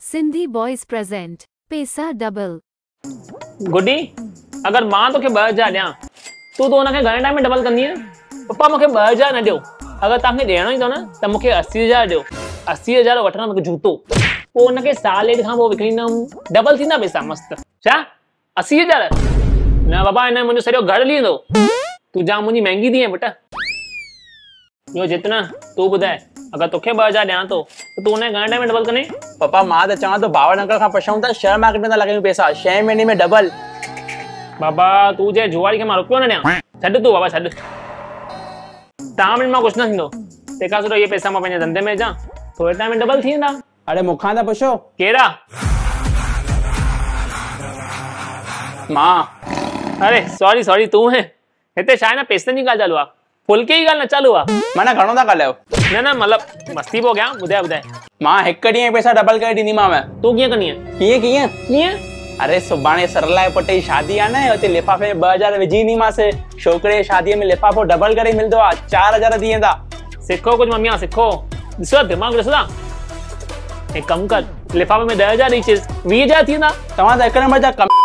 Sindhi boys present पैसा double. Guddi, अगर मां तोखे 2000 ॾियां तूं तो उनखे घणे टाइम में डबल कंदी है? पप्पा मूंखे 2000 न ॾियो, अगर तव्हांखे ॾियणो ई अथव न त मूंखे 80000 ॾियो। 80000 वठणा मूंखे जूतो, पोइ उनखे साल ॾेढ खां पोइ विकिणींदुमि, डबल थींदा पैसा मस्त। छा 80000? न बाबा, हिन मुंहिंजो सॼो घर हली वेंदो। तूं जाम मुंहिंजी महांगी थी आहे बेटा। यो जितना तू ॿुधाए, अगर तोखे 2000 ॾियां थो त तूं उनखे घणे टाइम में डबल कंदे? पापा मां त चवां थो भावर अंकल खां पुछऊं था, शेयर मार्केट में था लॻायूं पैसा, 6 महीने में डबल। बाबा तू जे जुआरी खे मां रुपयो न ॾियां, छॾ तूं बाबा छॾ। 3 मिनट मां कुझु न थींदो, तंहिंखां सुठो इहे पैसा मां पंहिंजे धंधे में विझां, थोरे टाइम में डबल थी वेंदा। अरे मूंखां था पुछो। केड़ा? मां। अरे सॉरी सॉरी, तू है हिते छा आहे न, पैसनि जी ॻाल्हि चालू आहे, फुल्के जी ॻाल्हि न चालू आहे। माना घणो था ॻाल्हायो? न न मतलब मस्ती पियो कयां। ॿुधाए ॿुधाए। मां हिकु ॾींहं में पैसा डबल करे ॾींदीमांव। तूं कीअं कंदी? कीअं कीअं कीअं? अरे सुभाणे सरला जे पुट जी शादी आहे न, हुते लिफ़ाफ़े में 2000 विझी ईंदीमांसि। छोकिरे जी शादीअ में लिफ़ाफ़ो डबल करे मिलंदो आहे, 4000 थी वेंदा। सिखो कुछ मम्मी, सिखो। ॾिसो दिमाग़ ॾिसो। एक कम कर, लिफ़ाफ़े में 10000 ॾेई 20000 थी वेंदा। तव्हां त हिकु नंबर जा कम